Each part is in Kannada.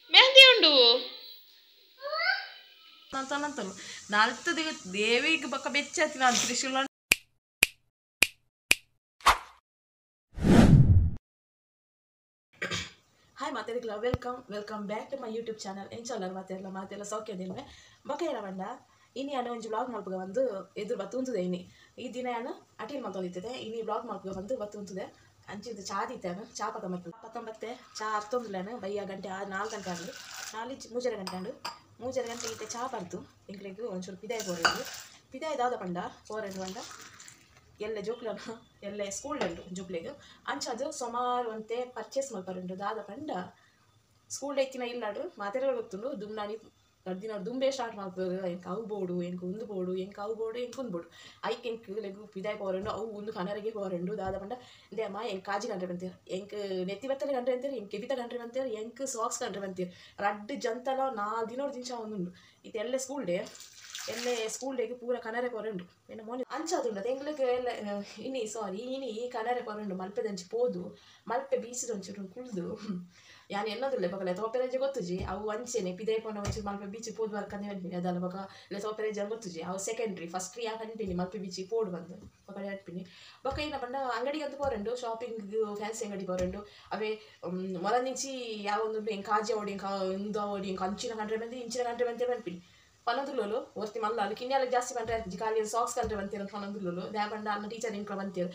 ಮೆಹಂದಿ ಉಂಡು ನಂತನು ನಾಲ್ಕು ದೇವಿಗೆ ಬಕ್ಕ ಬೆಚ್ಚತಿ ನಾನು ತ್ರಿಶೂಲ ಹಾಯ್ ಮಾತಾಡಿಲ್ಲ welcome back to my YouTube channel ಎಂಚಲ್ಲ ಮಾತೆಲ್ಲ ಸೌಖ್ಯದಿಲ್ವೇ ಬೊಕ್ಕ ಏನ ಬಂಡ ಇನಿ ನಾನು ಒಂಜಿ ಬ್ಲಾಗ್ ಮಲ್ಪಗ ಬಂದು ಎದುರು ಬತ್ತುಂತದೆ ಇನಿ ಈ ದಿನ ನಾನು ಅಟೆಂಡ್ ಮಾಡ್ಕೊಂಡಿದ್ದೆ ಇನಿ ಬ್ಲಾಗ್ ಮಲ್ಪಗ ಬಂದು ಬತ್ತುಂತದೆ ಅಂಚಿದ್ದು ಚಾ ದೀತಾನು ಚಾ ಪತ್ತೊಂಬತ್ತೆ ಚಾ ಅರ್ತೊಂದಿಲ್ಲಾನು ಬಯ್ಯ ಗಂಟೆ 4 ಗಂಟೆ ಆಗಲಿ 3 ಗಂಟೆ ಇತ್ತೆ ಚಾ ಬರ್ತು ಎಂಕ್ಲೆಗ್ ಒಂಚೂರು ಪಿದಾಯ ಪಿದಾಯ ದಾದ ಪಂಡ ಪೋರೆಂಡು ಪಂಡ ಎಲ್ಲ ಜೋಕ್ಲನ ಎಲ್ಲ ಸ್ಕೂಲ್ ಉಂಟು ಜೋಕ್ಲೆಗ್ ಅಂಚದು ಸುಮಾರು ಒಂತೆ ಪರ್ಚೇಸ್ ಮಲ್ಪರುಂಡು ದಾದ ಪಂಡ ಸ್ಕೂಲ್ ಎತ್ತಿನ ಇಲ್ಲಾಡ್ರು ಮಾತೆಲ್ಲ ಗೊತ್ತುಂಡು ದುಮ್ನಾನಿ ದಿನ ದುಂಬೆ ಸ್ಟಾರ್ಟ್ ಮಾಡ್ಬೋದು ಎಂಕ್ ಅವು ಬೋಡು ಎಂಕ್ ಒಂದು ಬೋಡು ಎಂಕ್ ಅವು ಬೋಡು ಎಂಕ್ ಒಂದು ಬೋಡು ಐಕ್ ಎಂಕ್ ಲೆಗ್ ಪಿದಾಯ ಪೋರೆಂಡು ಅವು ಒಂದು ಕನರಿಗೆ ಪೋರೆಂಡು ದಾದ ಪಂಡ ಇಂದೆ ಅಮ್ಮ ಎಂಕ್ ಕಾಜಿ ಗಂಟ್ರೆ ಬಂತೀರ ಎಂಕ್ ನೆತ್ತಿ ಬತ್ತಲೆ ಗಂಟ್ರೆ ಅಂತೀರ ಎಂಕ್ ಕೆಬಿತ ಗಂಟ್ರೆ ಬಂತೀರ ಎಂಕ್ ಸಾಕ್ಸ್ ಗಂಟ್ರೆ ಬಂತೀರ ರಡ್ಡು ಜಂತಲ 4 ದಿನೋಡು ದಿಂಚ ಒಂದುಂಡು ಇದು ಎಲ್ಲ ಸ್ಕೂಲ್ ಡೇಗೆ ಪೂರ ಕನರೆ ಪೋರೆಂಡು ಎನ್ನ ಮೋನಿ ಅಂಚಾದುಂಡು ಎಂಗ್ಲಿಗೆ ಎಲ್ಲ ಇನಿ ಕನರೆ ಪೋರೆಂಡು ಮಲ್ಪೆದಂಚಿ ಪೋದು ಮಲ್ಪೆ ಬೀಚದೊಂಚೂರು ಕುಳ್ದು ಯಾನು ಎನ್ನೋದಿಲ್ಲ ಬೊಕಲೆ ತೋಪೆರೆಜೆ ಗೊತ್ತುಜಿ ಅವು ಅಂಚೆನೆ ಪಿದಾಯ ಪೋನ ಒಂಚೂರು ಮಲ್ಪೆ ಬೀಚ್ ಪೋದು ಬರ್ಕಂದೆ ಅನ್ಪಿನಿ ಅದಲ್ಲ ಬೊಕ ಇಲ್ಲ ತೋಪೆರೆಜೆ ಗೊತ್ತುಜಿ ಅವು ಸೆಕೆಂಡ್ರಿ ಫಸ್ಟ್ ಯಾಕೆ ಅನ್ಪಿನಿ ಮಲ್ಪೆ ಬೀಚಿಗೆ ಪೋಡು ಬಂದು ಬೊಕಡೆ ಅನ್ಪಿನಿ ಬೊಕ ಏನ ಪಂಡ ಅಂಗಡಿಗಂತೂ ಪೋರೆಂಡು ಶಾಪಿಂಗ್ ಫ್ಯಾನ್ಸಿ ಅಂಗಡಿ ಪೋರೆಂಡು ಅವೇ ಮೊಲನಿಂಚಿ ಯಾವೊಂದು ಎಂಕ್ ಕಾಜಿ ಓಡಿ ಎಂಕ ಇಂದು ಓಡಿ ಎಂಕ ಅಂಚಿನ ಗಂಟ್ರೆ ಬಂದು ಇಂಚಿನ ಗಂಟ್ರೆ ಬಂತೆ ಅನ್ಪಿನಿ ಪನದುಲ್ಲೋಲು ಒರ್ತಿ ಮಲ್ಲ ಅಲ್ಲಿ ಕಿನ್ನೆಲ್ಲ ಜಾಸ್ತಿ ಬಂದ್ರೆ ಖಾಲಿ ಸಾಕ್ಸ್ ಕಂಟ್ರೆ ಬಂತೀರ ಪನದುಲ್ಲೋಲು ದ್ಯಾ ಬಂಡ ಅನ್ನ ಟೀಚರ್ ಇಂಕ್ಲ ಬಂತೀರು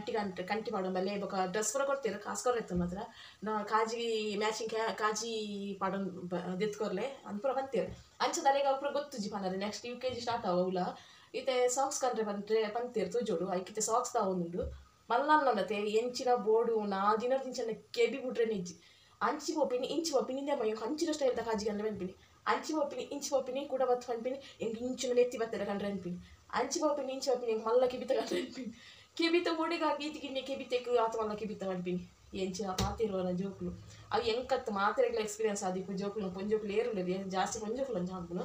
ಕಂಟಿ ಮಾಡೋ ಮೇಲೆ ಬೊಕ ಡ್ರೆಸ್ ಪೂರ ಕೊಡ್ತೀರು ಕಾಸು ಕೊರ್ರೆತ್ತು ಮಾತ್ರ ನಾ ಕಾಜಿ ಮ್ಯಾಚಿಂಗ್ ಕಾಜಿ ಪಾಡೋ ದೆತ್ಕೊರ್ಲೆ ಅಂದ್ಪೂರ ಬಂತೀರು ಅಂಚದಲೆಗೆ ಅವು ಪೂರ ಗೊತ್ತುಜಿ ಪನರೆ ನೆಕ್ಸ್ಟ್ UKG ಸ್ಟಾರ್ಟ್ ಅವಲ್ಲ ಈತೆ ಸಾಕ್ಸ್ ಕಂಟ್ರೆ ಬಂತೀರು ತುಜೋಡು ಐಕಿತೆ ಸಾಕ್ಸ್ ತಾವೊಂದುಂಡು ಮಲ್ಲನ್ನತೆ ಎಂಚಿನ ಬೋಡು 4 ದಿನ ದಿಂಚನೆ ಕೆಬಿ ಬಿಟ್ರೆ ನಿಜ್ಜಿ ಅಂಚಿ ಪೋಪಿನಿ ಇಂಚಿ ಪೋಪಿನಿ ಇಂದೆ ಮೈ ಹಂಚಿನ ಸ್ಟೈಲ್ ದ ಕಾಜಿ ಗಂಡ್ರೆ ಬಂದ್ಬಿನಿ ಅಂಚಿ ಪೋಪಿನಿ ಇಂಚಿ ಪೋಪಿನಿ ಕೂಡ ಬತ್ತು ಅನ್ಪಿನಿ ಎಂಗ್ ಇಂಚಿನ ನೆತ್ತಿ ಬತ್ತಲ್ಲ ಕಂಡ್ರೆ ಅನ್ಪಿನಿ ಅಂಚಿ ಪೋಪಿನಿ ಇಂಚಿ ಪೋಪಿನಿ ಎಂಗ್ ಮಲ್ಲ ಕಿಬಿತ ಕಂಡ್ರೆ ಅನ್ಪಿನಿ ಕಿಬಿತ ಓಡಿಗ ಗೀತಿಗಿನ್ನೆ ಕಿಬಿತೆಕ್ ಆತ ಮಲ್ಲ ಕಿಬಿತ ಅನ್ಪಿನಿ ಎಂಚಿನ ಮಾತಿರುವನ ಜೋಕ್ಲು ಅವು ಎಂಕತ್ತು ಮಾತಿರಗ್ಲ ಎಕ್ಸ್ಪೀರಿಯನ್ಸ್ ಆದಿಪ್ಪು ಜೋಕ್ಲು ಪೊಂಜೋಕ್ಲು ಏರುಳ್ಳದು ಜಾಸ್ತಿ ಪೊಂಜೋಕ್ಲು ಜಾಂಪುನು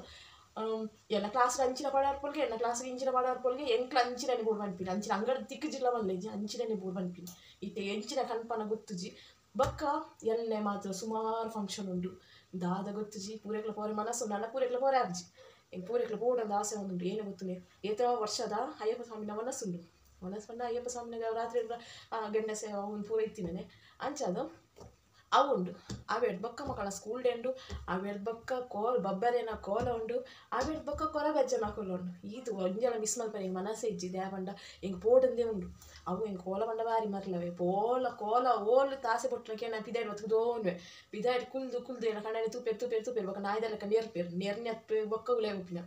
ಎನ್ನ ಕ್ಲಾಸ್ ಅಂಚಿನ ಪಾಡಾರ್ಪೊಲ್ಗೆ ಎನ್ನ ಕ್ಲಾಸ್ಗೆ ಇಂಚಿನ ಪಾಡಾರ್ಪೊಲ್ಗೆ ಎಂಕ್ಲ ಅಂಚಿನ ಬೋರ್ಡ್ ಬಂದ್ಪಿನಿ ಅಂಚಿನ ಅಂಗಡಿ ತಿಕ್ಕು ಜಿಲ್ಲ ಮಲ್ಲೆಜಿ ಅಂಚಿನ ಬೋರ್ಡ್ ಬಂದ್ಪಿನಿ ಇತ್ತೆ ಎಂಚಿನ ಕನ್ಪನ ಗೊತ್ತುಜಿ ಬೊಕ್ಕ ಎಲ್ಲೆ ಮಾತ್ರ ಸುಮಾರು ಫಂಕ್ಷನ್ ಉಂಡು ದಾದ ಗೊತ್ತುಜಿ ಪೂರೆಕ್ಲ ಪೋರೆ ಮನಸ್ಸು ನನ್ನ ಪೂರೆಕ್ಲ ಪೋರೆ ಆಬ್ಜಿ ಎಂಗೆ ಪೂರೆಕ್ಲ ಪೋಡಂದ ಆಸೆ ಒಂದುಂಡು ಏನು ಗೊತ್ತುನೆ ಏತ ವರ್ಷದ ಅಯ್ಯಪ್ಪ ಸ್ವಾಮಿನ ಮನಸ್ಸುಂಡು ಮನಸ್ಸು ಬಂದ ಅಯ್ಯಪ್ಪ ಸ್ವಾಮಿನಾಗ ರಾತ್ರಿ ಗೆಂಡಸೆ ಅವ್ನು ಪೂರ ಇತ್ತಿನೇ ಅಂಚದು ಅವು ಉಂಡು ಅವೆಡ್ ಬೊಕ್ಕ ಮಕ್ಕಳ ಸ್ಕೂಲ್ ಡೇ ಉಂಡು ಅವೆಡ್ ಬೊಕ್ಕ ಬಬ್ಬರೇನ ಕೋಲ ಉಂಡು ಅವೆಡ್ ಬೊಕ್ಕ ಕೊರಗಜ್ಜನ ಕೋಲ ಉಂಡು ಇದು ಒಂಜಲ ಮಿಸ್ ಮಲ್ಪನೆ ಮನಸ್ಸೆ ಇಜ್ಜಿ ದ್ಯಾ ಬಂಡ ಎಂಗೆ ಪೋಡಂದೇ ಉಂಡು ಅವು ಎಂಗೆ ಕೋಲ ಬಂಡ ಬಾರಿ ಮರ್ಲವೆ ಕೋಲ ಓಲು ತಾಸೆ ಪೊಟ್ಟಕ್ಕೆ ನಾ ಪಿದಾಯ್ಡು ಬತ್ತುದೋನ್ವೆ ಪಿದಾಯ್ಡು ಕುಲ್ದು ಏನ ಕಣ್ಣನೆ ತೂಪೇರು ಬೊಕ್ಕ ನಾಯ್ದೆಲ್ಲಕ ನೆರ್ನೆಪ್ಪೆ ಬೊಕ್ಕ ಉಲೆ ಉಪ್ಪಿನ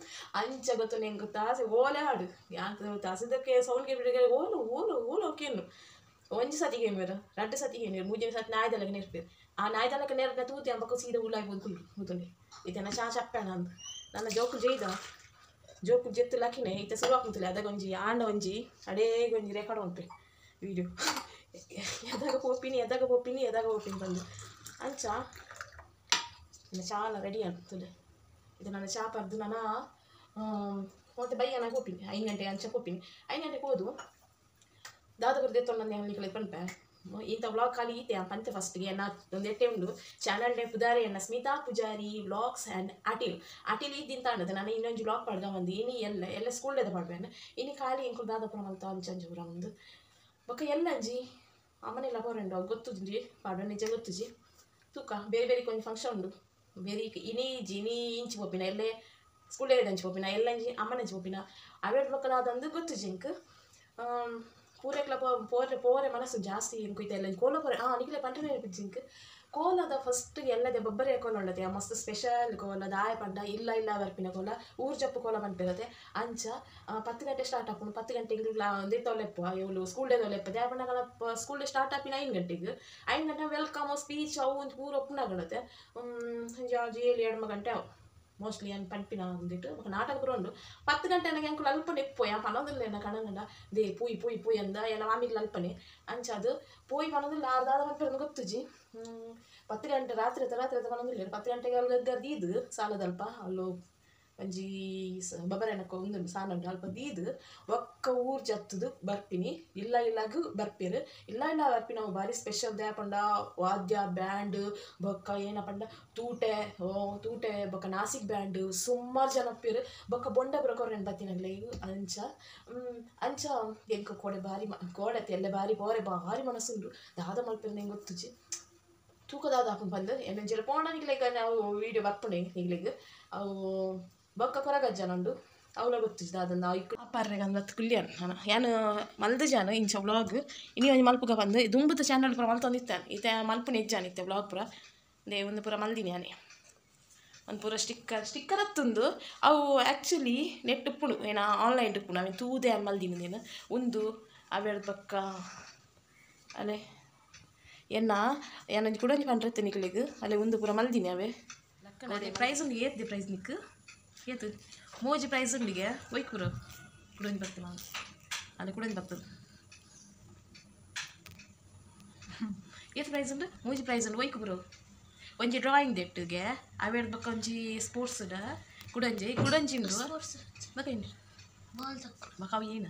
ಅಂಚ ಗೊತ್ತು ನೆಂಗೆ ತಾಸೆ ಓಲೆ ಆಡು ಯಾಕೆ ತಾಸದಕ್ಕೆ ಸೌಂಡ್ಗೆ ಬಿಡಿಗೆ ಓಲು ಓಕೆನು ಒಂಜಿ ಸತಿಗೆ ಏನ್ವೇರು 2 ಸತಿಗೆ ಏನ್ವೇರು 3 ಸತಿ ನಾಯ್ದೆಲ್ಲಕ ನೆರ್ಪೇರು ಆ ನಾಯ್ದೆಲ್ಲಕ ನೆರ್ನ ತೂತಿ ಅಂಬಕ್ಕ ಸೀದಾ ಉಲಾಯ್ ಬೋದು ಕೂತುಂಡೆ ಇದನ್ನ ಚಾ ಚಪ್ಪೆಣ ಅಂದು ನನ್ನ ಜೋಕು ಜೆತ್ತು ಲಕಿನೆ ಈತ ಸುರು ಹಾಕುಂತಲೆ ಅದಾಗ ಒಂಜಿ ಆಂಡ ಒಂಜಿ ಅಡೇಗೊಂಜಿ ರೆಕಾರ್ಡ್ ಉಂಟು ವೀಡಿಯೋ ಎದಾಗ ಪೋಪಿನಿ ಬಂದು ಅಂಚ ನನ್ನ ಚಾಲ ರೆಡಿ ಆಗ್ತದೆ ಇದು ನನ್ನ ಚಾ ಪರ್ದು ನಾನು ಮತ್ತೆ ಬೈಯನ ಹೋಗ್ತೀನಿ 5 ಗಂಟೆ ಅಂಚೆ ಹೋಗ್ತೀನಿ 5 ಗಂಟೆಗೆ ಹೋದು ದಾದ ಬರ್ದೆ ತೊಂದು ಹಳ್ಳಿಗಳಿಗೆ ಪಂಪೆ ಇಂಥ ವ್ಲಾಗ್ ಖಾಲಿ ಈತೆ ಪಂತೆ ಫಸ್ಟ್ಗೆ ನಾ ಒಂದು ಎಟ್ಟೆ ಉಂಡು ಚಾನಲ್ ನೇ ಪುದಾರಿ ಎನ್ನ ಸ್ಮಿತಾ ಪೂಜಾರಿ ವ್ಲಾಗ್ಸ್ ಆ್ಯಂಡ್ ಅಟಿಲ್ ಇದ್ದಿಂತ ಅನ್ನೋದು ನಾನು ಇನ್ನೊಂದು ವ್ಲಾಗ್ ಪಡ್ದ ಒಂದು ಇನಿ ಎಲ್ಲ ಸ್ಕೂಲ್ ಡೇದ ಪಡ್ಬೇನೆ ಇನಿ ಖಾಲಿ ಇಂಕು ದಾದಪುರ ಮಲ್ತ ಅಂಚಂಜು ಪುರ ಒಂದು ಬೊಕ್ಕ ಎಲ್ಲ ಅಂಜಿ ಅಮ್ಮನೆಲ್ಲ ಪೋರೆಂಡು ಅವು ಗೊತ್ತುಜಿ ಪಾಡ ನಿಜ ಗೊತ್ತುಜಿ ತೂಕ ಬೇರೆ ಕೊಂಚ ಫಂಕ್ಷನ್ ಉಂಡು ಬೇರೆ ಇನಿ ಇಂಚಿ ಪೋಪಿನ ಎಲ್ಲೇ ಸ್ಕೂಲ್ ಡೇದ ಅಂಚಿ ಪೋಪಿನ ಎಲ್ಲ ಅಂಜಿ ಅಮ್ಮನಂಚಿ ಪೋಪಿನ ಅವೆಡ್ ಬೊಕ್ಕದಾದಂದು ಗೊತ್ತುಜಿ ಇಂಕ್ ಪೂರೆಕ್ಲ ಪೋರೆ ಮನಸ್ಸು ಜಾಸ್ತಿ ಕುಯ್ತ ಎಲ್ಲ ಕೋಲ ಪೋರೆ ನಿಖಿಲೆ ಪಂಟನೆ ನೆನಪಿಜ್ಜಿಂಕ್ ಕೋಲದ ಫಸ್ಟ್ ಎಲ್ಲದೆ ಬೊಬ್ಬರೆ ಕೋಲ ಉಂಡತೆ ಮಸ್ತ್ ಸ್ಪೆಷಲ್ ಕೋಲ ದಾಯ ಪಂಡ ಇಲ್ಲ ಬರ್ಪಿನ ಕೋಲ ಊರು ಜಪ್ಪು ಕೋಲ ಪಂಪಿರತ್ತೆ ಅಂಚ 10 ಗಂಟೆ ಸ್ಟಾರ್ಟ್ ಆಪುನು 10 ಗಂಟೆಗೆ ಒಂದೇ ತೊಲೆಪ್ಪ ಇವಳು ಸ್ಕೂಲ್ ಡೇ ತೊಲೆಪ್ಪ ದ್ಯಾ ಪಂಡ ಸ್ಕೂಲ್ ಡೇ ಸ್ಟಾರ್ಟ್ ಆಪಿನ 5 ಗಂಟೆಗೆ 5 ಗಂಟೆ ವೆಲ್ಕಮ್ ಸ್ಪೀಚ್ ಅವು ಒಂದು ಪೂರ ಒಪ್ಪನಾಗಣತೆ 7 ಗಂಟೆ ಅವು ಮೋಸ್ಟ್ಲಿ ಏನು ಪಂಪಿನ ಅಂದಿಟ್ಟು ನಾಟಕ ಪೂರ ಉಂಡು 10 ಗಂಟೆ ನನಗೆ ಅಂಕುಲು ಅಲ್ಪನೆ ಪೋಯ್ ಪನೋದಿಲ್ಲ ಕಣಗಂಡ ದೇ ಪೂಯ್ ಅಂದ ಎಲ್ಲ ಮಾಮಿಗ್ಲ ಅಲ್ಪನೆ ಅಂಚದು ಪೋಯ್ ಪನೋದಿಲ್ಲ ಆರ್ದಾದ ಮಲ್ಪೆ ಗೊತ್ತುಜಿ 10 ಗಂಟೆ ರಾತ್ರಿ ಪನೋದಿಲ್ಲ 10 ಗಂಟೆಗೆ ಅಲ್ಲಿ ಗದ್ದು ಇದು ಸಾಲದಲ್ಪ ಅಲ್ಲೋ ಒಂಜಿ ಬಬರೆನಕ ಒಂದು ಸಾನ ಉಂಟು ಅಲ್ಪ ದೀದು ಒಕ್ಕ ಊರು ಜತ್ತದು ಬರ್ಪಿನಿ ಇಲ್ಲಾಗ ಬರ್ಪಿರು ಇಲ್ಲ ಬರ್ಪಿ ನಾವು ಬಾರಿ ಸ್ಪೆಷಲ್ ದೇ ಪಂಡ ವಾದ್ಯ ಬ್ಯಾಂಡ್ ಬೊಕ್ಕ ಏನಪ್ಪಂಡ ತೂಟೆ ಬೊಕ್ಕ ನಾಸಿಕ್ ಬ್ಯಾಂಡ್ ಸುಮಾರು ಜನ ಅಪ್ಪಿರು ಬೊಕ್ಕ ಬೊಂಡ ಬರಕೋರೇನು ಬತ್ತಿನಾಗಲೇ ಈಗ ಅಂಚ ಎಂಕ ಕೋಡೆ ಬಾರಿ ಕೋಡತಿ ಎಲ್ಲ ಬಾರಿ ಪೋರೆ ಬಾರಿ ಮನಸ್ಸುಂಡು ದಾದ ಮಲ್ಪಿರು ನಂಗೆ ಗೊತ್ತುಜಿ ತೂಕದಾದ ಹಾಕೊಂಡು ಬಂದು ಏನಂಜಲ ಪೋಂಡನಿಗ್ಲಿಗೆ ನಾವು ವೀಡಿಯೋ ಬರ್ಪುಂಡೆ ಈಗ್ಲಿಗೆ ಅವು ಬೊಕ್ಕ ಕೊರಗಜ್ಜ ನಂಡು ಅವಳ ಗೊತ್ತಿದ್ದ ಅದನ್ನು ಅಪ್ಪಾರ್ರೆಗ ಅಂದ್ ಕುಲ್ಯಾನ್ ನಾನು ಮಲ್ದ ಜಾನು ಇಂಚ ವ್ಲಾಗ್ ಇನಿ ಒಂದು ಮಲ್ಪುಗ ಬಂದು ದುಂಬುದ ಚಾನಲ್ ಪುರ ಮಲ್ತೊಂದಿತ್ತಾನೆ ಈತ ಮಲ್ಪುನ ಹೆಜ್ಜಾನಿತ್ತೆ ವ್ಲಾಗ್ ಪುರ ದೇ ಒಂದು ಪುರ ಮಲ್ದಿನಿ ಆನೆ ಒಂದು ಪೂರ ಸ್ಟಿಕ್ಕರ್ ಹತ್ತೊಂದು ಅವು ಆ್ಯಕ್ಚುಲಿ ನೆಟ್ ಉಪ್ಪುಡು ಏನ ಆನ್ಲೈನ್ ಉಪ್ಪುಡು ಅವೆ ತೂದೆ ಅಲ್ಲಿ ಮಲ್ದಿನಿ ನೀನು ಒಂದು ಅವೆರಡು ಪಕ್ಕ ಅಲ್ಲೇ ಏನೊಂದು ಕುಡಂಜಿ ಪಂಡ್ರತ್ತೆ ನಿಕ್ಲಿಗೆ ಅಲ್ಲೇ ಒಂದು ಪೂರ ಮಲ್ದಿನಿ ಅವೇ ಪ್ರೈಸ್ ಉಂಡು ಏತ್ದೆ ಪ್ರೈಸ್ ನಿಕ್ಕು ಏತು ಮೋಜಿ ಪ್ರೈಸ್ ಉಂಡಿಗೆ ಒಯ್ಕ್ ಪುರ ಕುಡಂಜಿ ಬರ್ತದೆ ನಾನು ಅಲ್ಲೇ ಕುಡಂಜಿ ಬರ್ತದೆ ಏತು ಪ್ರೈಸ್ ಉಂಡು ಮೋಜಿ ಪ್ರೈಸ್ ಉಂಡು ಒಯ್ಕ್ ಪುರ ಒಂಜಿ ಡ್ರಾಯಿಂಗ್ ದೆಟ್ಟಿಗೆ ಅವೆರಡು ಬಕ್ಕ ಒಂಜಿ ಸ್ಪೋರ್ಟ್ಸ್ಡ ಕುಡಂಜಿಂದು ಬಕ್ಕ ಬಕ್ಕ ಅವು ಏನು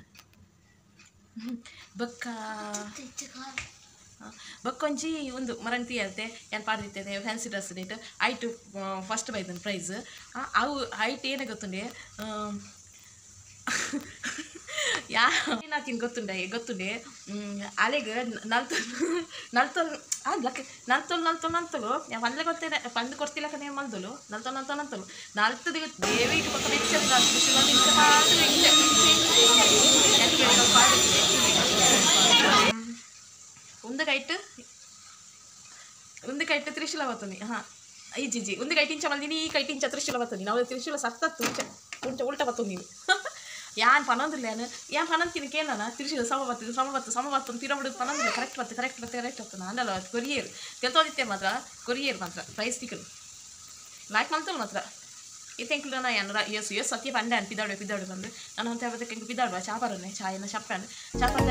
ಬಕ್ಕೊಂಜಿ ಒಂದು ಮರಂತಿ ಇರುತ್ತೆ ಏನು ಪಾಡಿರ್ತದೆ ಫ್ಯಾನ್ಸಿ ಡ್ರೆಸ್ ಡೇಟ್ ಐಟು ಫಸ್ಟ್ ಬೈದನು ಪ್ರೈಸ್ ಅವು ಐಟ್ ಏನೇ ಗೊತ್ತುಂಡೆ ಏನಾಕಿನ ಗೊತ್ತುಂಡೆ ಅಲೆಗೆ ನಲ್ತೊಲು ഞാൻ പണ്ട് കൊത്തില്ല പണ്ട് കൊടുത്തില്ലൊക്കെ ഞാൻ മന്തുള്ളൂ നൽത്തൊന്നു നൽത്തത് ദേവി പಕ್ಕ ಒಂದು ಕೈಟ್ ತ್ರಿಶೂಲ ಬರ್ತದೆ ಈಜಿ ಒಂದು ಕೈಟಿಂಚ ಮಲ್ದಿನಿ ಈ ಕೈಟಿಂಚ ತ್ರಿಶೂಲ ಬರ್ತದೆ ನಾವು ತ್ರಿಶೂಲ ಸತ್ತತ್ತು ಉಲ್ಟ ಬರ್ತದೆ ನೀನು ಯಾನ್ ಪನೊಂದಿಲ್ಲ ಏನ್ ಪನಂತೀನಿ ಕೇಳೋಣ ತ್ರಿಶೂಲ ಸಮ ಬರ್ತದೆ ತಿರೋಬಿಡು ಪನೊಂದಿಲ್ಲ ಕರೆಕ್ಟ್ ಬರ್ತದೆ ಅಂದಲ್ಲ ಕೊರಿಯರ್ ತೆಲ್ತೋದಿತ್ತೆ ಮಾತ್ರ ಕೊರಿಯರ್ ಮಾತ್ರ ಪ್ರೈಸ್ ತಿಕ್ಕಳು ಲೈಕ್ ಮಾಡ್ತಲ್ಲ ಮಾತ್ರ ಇತ್ತೆಂಕ್ಲು ನಾ ಏನು ಎಸ್ ಸತ್ಯ ಪಂಡೆ ಅಂತ ಪಿದಾಡು ಬಂದು ನಾನು ಅಂತ ಹೇಳ್ಬೇಕು ಎಂಕು ಪಿದಾಡುವ ಚಾಪರನ್ನೇ ಚಾಯನ್ನ ಚಪ್ಪಂಡು ಚಾಪಂಡ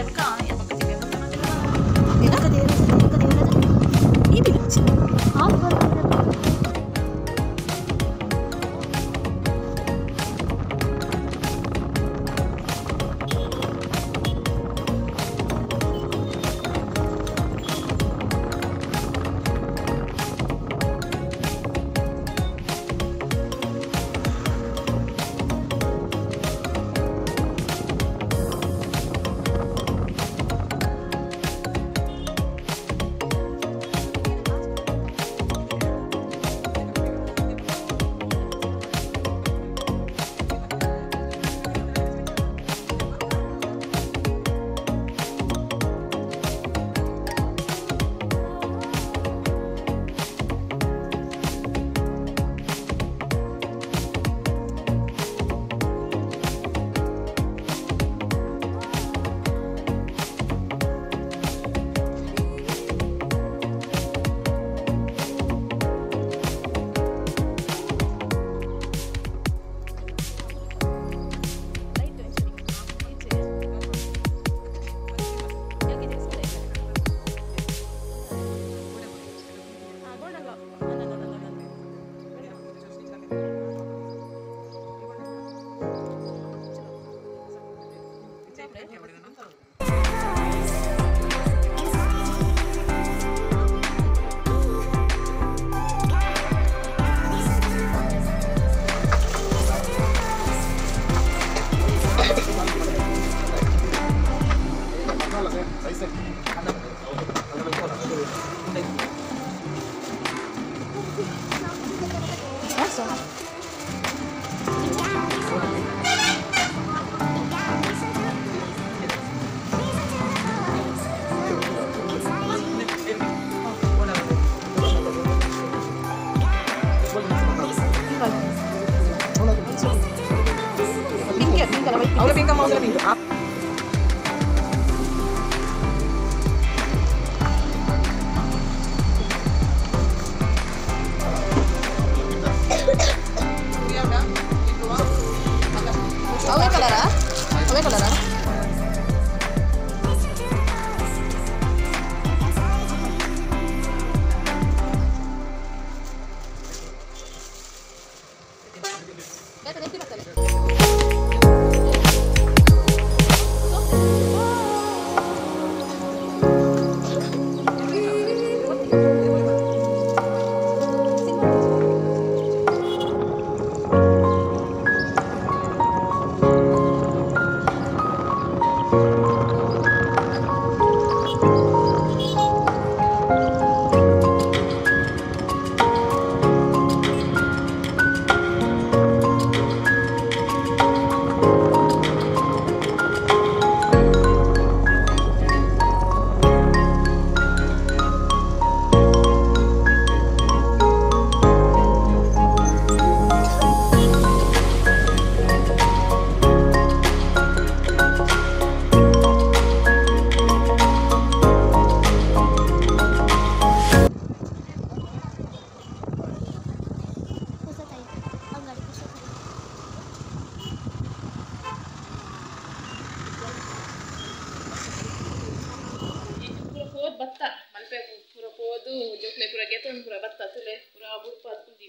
ಪುರ ಬತ್ತ ತುಲೆ ಪುರ ಬುಡ್ಪ ಕುಂದಿ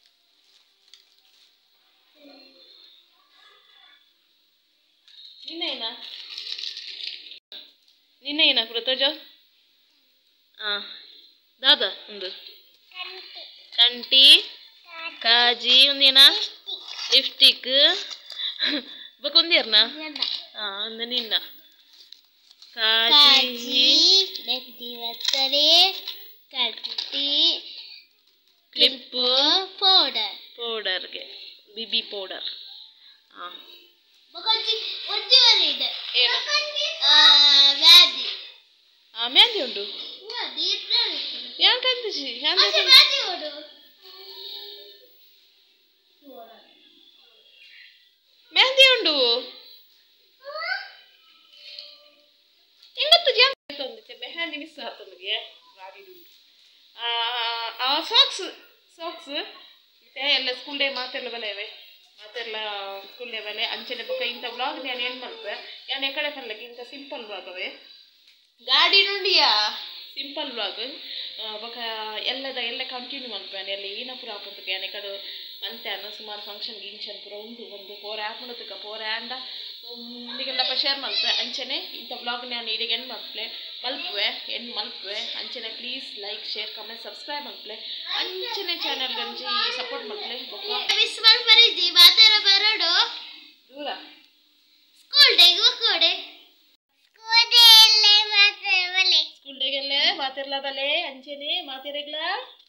ನಿನ್ನೇನ ಪುರ ತೋಜ ದಾದ ಒಂದು ಕಂಟಿ ಕಾಜಿ ಒಂದೇನಾ ಲಿಪ್ಸ್ಟಿಕ್ ಬೊಕೊಂದಿರ್ನ ಒಂದು ನಿನ್ನ ಕಾಜಿ ಕಂಟಿ ಕ್ಲಿಪ್ ಪೌಡರ್ಗೆ ಬಿಬಿ ಪೌಡರ್ ಮೆಹಂದಿ ಉಂಟು ಮೆಹಂದಿ ಉಂಡು ಇಂಗತ್ತು ಮೆಹಂದಿ ಮಿಸ್ ಆಯ್ತು ನನಗೆ ಸಾಕ್ಸ್ ಮತ್ತೆ ಎಲ್ಲ ಸ್ಕೂಲ್ ಡೇ ಮಾತೆಲ್ಲ ಬಲೆವೆ ಮಾತೆಲ್ಲ ಸ್ಕೂಲ್ ಡೇ ಬಲೆ ಅಂಚನೆ ಬೊಕ್ಕ ಇಂಥ ವ್ಲಾಗ್ ನಾನು ಏನು ಮಾಡ್ತೆ ನಾನು ಎಕಡೆ ಪರ್ಲಕ್ಕೆ ಇಂಥ ಸಿಂಪಲ್ ವ್ಲಾಗವೇ ಗಾಡಿ ನುಂಡಿಯಾ ಸಿಂಪಲ್ ವ್ಲಾಗ್ ಬೊಕ್ಕ ಎಲ್ಲ ಕಂಟಿನ್ಯೂ ಮಲ್ಪೇನೆ ಎಲ್ಲ ಈನ ಪುರ ಆಪುಂತಕ್ಕೆ ಯಾನೆ ಕಡೆ ಮಂತ್ಯಾನ ಸುಮಾರು ಫಂಕ್ಷನ್ ಗಿಂಕ್ಷನ್ ಪುರ ಒಂದು ಪೋರ ಆಪುಣತಕ್ಕ ಪೋರ ಆಂಡ ನಿಗೆಲ್ಲಪ್ಪ ಶೇರ್ ಮಲ್ಪೆ ಅಂಚನೆ ಇಂಥ ವ್ಲಾಗ್ ನಾನು ಇಡಿಗೆ ಮಲ್ಪುವೆ ಅಂಚನೆ please like share comment subscribe ಮಲ್ಪೆ ಅಂಚನೆ ಚಾನಲ್ ಗಂಜಿ ಸಪೋರ್ಟ್ ಮಲ್ಪೆ ದೂರ ಸ್ಕೂಲ್ ಡೇಗೆಲ್ಲ ಮಾತಿರ್ಲ ಬಲೆ ಅಂಚನೆ ಮಾತಿರಗ್ಲ